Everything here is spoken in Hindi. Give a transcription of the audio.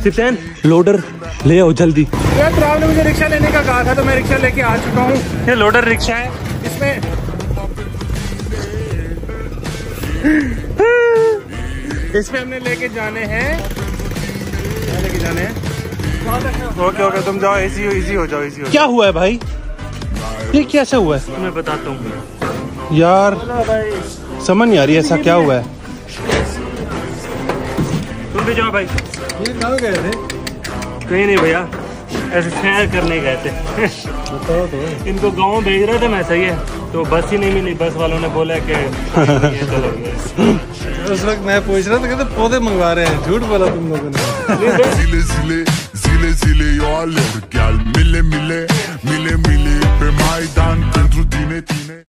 सिप्तैन लोडर ले आओ जल्दी। यार राव ने मुझे रिक्शा लेने का कहा था तो मैं रिक्शा लेके आ चुका हूँ। ये लोडर रिक्शा है, इसमें हमने लेके जाने हैं। ओके तुम जाओ, इजी हो जाओ। क्या हुआ है भाई, ये कैसे हुआ है? मैं बताता हूँ यार समझ नहीं आ रही ऐसा क्या हुआ है। तुम भी जाओ भाई। ये कहाँ गए थे? कहीं नहीं भैया, ऐसे सैर करने गए थे। बताओ तो। इनको गाँव भेज रहे थे, मैं सही है तो बस ही नहीं मिली। बस वालों ने बोला कि चलो। उस वक्त मैं पूछ रहा था, कहते पौधे मंगवा रहे हैं। झूठ बोला तुम लोगों ने। Zile, miले पे मैदान